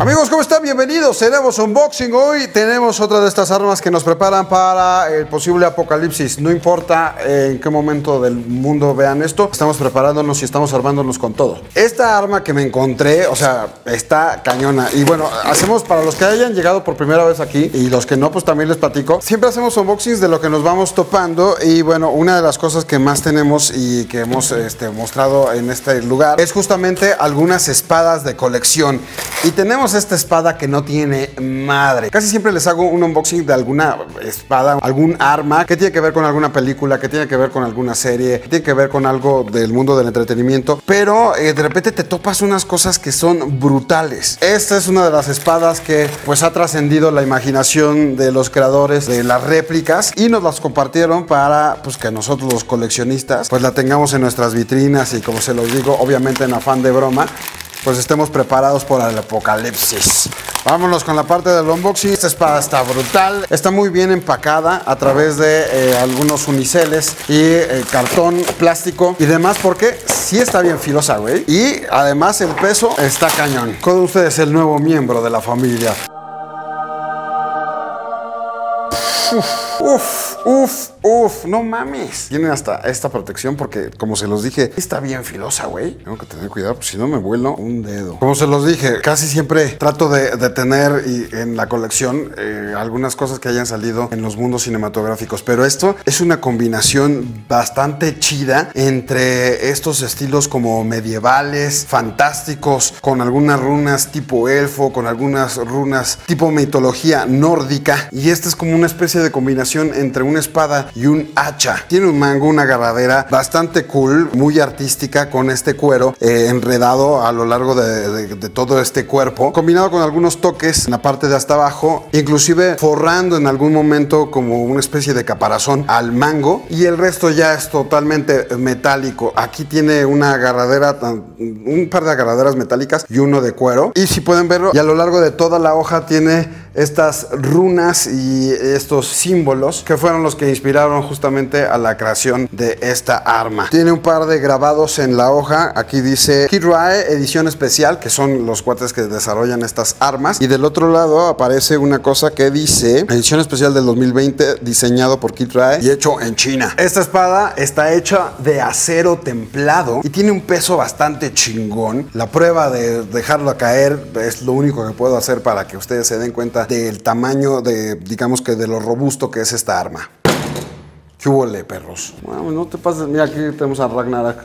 Amigos, ¿cómo están? Bienvenidos. Tenemos unboxing hoy. Tenemos otra de estas armas que nos preparan para el posible apocalipsis. No importa en qué momento del mundo vean esto, estamos preparándonos y estamos armándonos con todo. Esta arma que me encontré, o sea, está cañona. Y bueno, hacemos para los que hayan llegado por primera vez aquí y los que no, pues también les platico. Siempre hacemos unboxings de lo que nos vamos topando. Y bueno, una de las cosas que más tenemos y que hemos mostrado en este lugar es justamente algunas espadas de colección. Y tenemos esta espada que no tiene madre. Casi siempre les hago un unboxing de alguna espada, algún arma que tiene que ver con alguna película, que tiene que ver con alguna serie, que tiene que ver con algo del mundo del entretenimiento. Pero de repente te topas unas cosas que son brutales. Esta es una de las espadas que pues ha trascendido la imaginación de los creadores de las réplicas y nos las compartieron para pues que nosotros los coleccionistas pues la tengamos en nuestras vitrinas y, como se los digo, obviamente en afán de broma, pues estemos preparados para el apocalipsis. Vámonos con la parte del unboxing. Esta espada está brutal, está muy bien empacada a través de algunos uniceles y cartón, plástico y demás, porque sí está bien filosa, güey. Y además el peso está cañón. Con ustedes el nuevo miembro de la familia. Uf, no mames. Tiene hasta esta protección porque, como se los dije, está bien filosa, güey. Tengo que tener cuidado, pues si no me vuelo un dedo. Como se los dije, casi siempre trato de tener en la colección algunas cosas que hayan salido en los mundos cinematográficos. Pero esto es una combinación bastante chida entre estos estilos como medievales, fantásticos, con algunas runas tipo elfo, con algunas runas tipo mitología nórdica. Y esta es como una especie de combinación entre una espada y un hacha. Tiene un mango, una agarradera bastante cool, muy artística, con este cuero enredado a lo largo de todo este cuerpo, combinado con algunos toques en la parte de hasta abajo, inclusive forrando en algún momento como una especie de caparazón al mango, y el resto ya es totalmente metálico. Aquí tiene una agarradera, un par de agarraderas metálicas y uno de cuero, y si pueden verlo, y a lo largo de toda la hoja tiene estas runas y estos símbolos que fueron los que inspiraron justamente a la creación de esta arma. Tiene un par de grabados en la hoja. Aquí dice Kit Rae edición especial, que son los cuates que desarrollan estas armas, y del otro lado aparece una cosa que dice edición especial del 2020, diseñado por Kit Rae y hecho en China. Esta espada está hecha de acero templado y tiene un peso bastante chingón. La prueba de dejarlo caer es lo único que puedo hacer para que ustedes se den cuenta del tamaño digamos que de lo robusto que es esta arma. ¿Qué huele, perros? Bueno, no te pases. Mira, aquí tenemos a Ragnarok.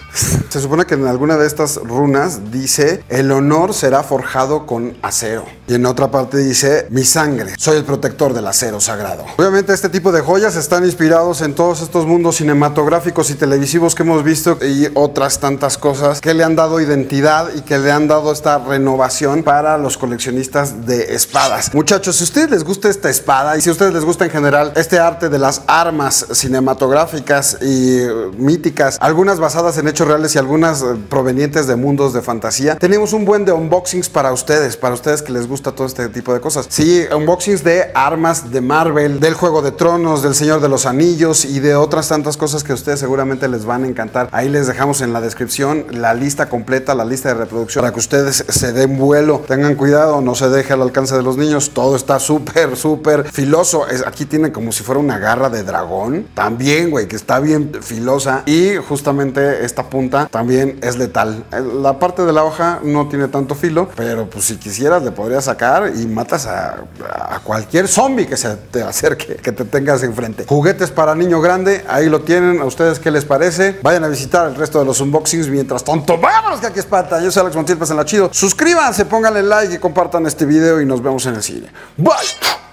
Se supone que en alguna de estas runas dice: el honor será forjado con acero. Y en otra parte dice: mi sangre, soy el protector del acero sagrado. Obviamente este tipo de joyas están inspirados en todos estos mundos cinematográficos y televisivos que hemos visto, y otras tantas cosas que le han dado identidad y que le han dado esta renovación para los coleccionistas de espadas. Muchachos, si a ustedes les gusta esta espada y si a ustedes les gusta en general este arte de las armas cinematográficas y míticas, algunas basadas en hechos reales y algunas provenientes de mundos de fantasía, tenemos un buen de unboxings para ustedes que les gusta todo este tipo de cosas. Sí, unboxings de armas de Marvel, del Juego de Tronos, del Señor de los Anillos y de otras tantas cosas que a ustedes seguramente les van a encantar. Ahí les dejamos en la descripción la lista completa, la lista de reproducción, para que ustedes se den vuelo. Tengan cuidado, no se deje al alcance de los niños. Todo está súper filoso. Aquí tiene como si fuera una garra de dragón también, güey, que está bien filosa, y justamente esta punta también es letal. La parte de la hoja no tiene tanto filo, pero pues si quisieras le podrías sacar y matas a cualquier zombie que se te acerque, que te tengas enfrente. Juguetes para niño grande, ahí lo tienen. ¿A ustedes qué les parece? Vayan a visitar el resto de los unboxings. Mientras tanto, vámonos que aquí es pata. Yo soy Alex Montiel, pasen la chido. Suscríbanse, pónganle like y compartan este video y nos vemos en el cine. Bye.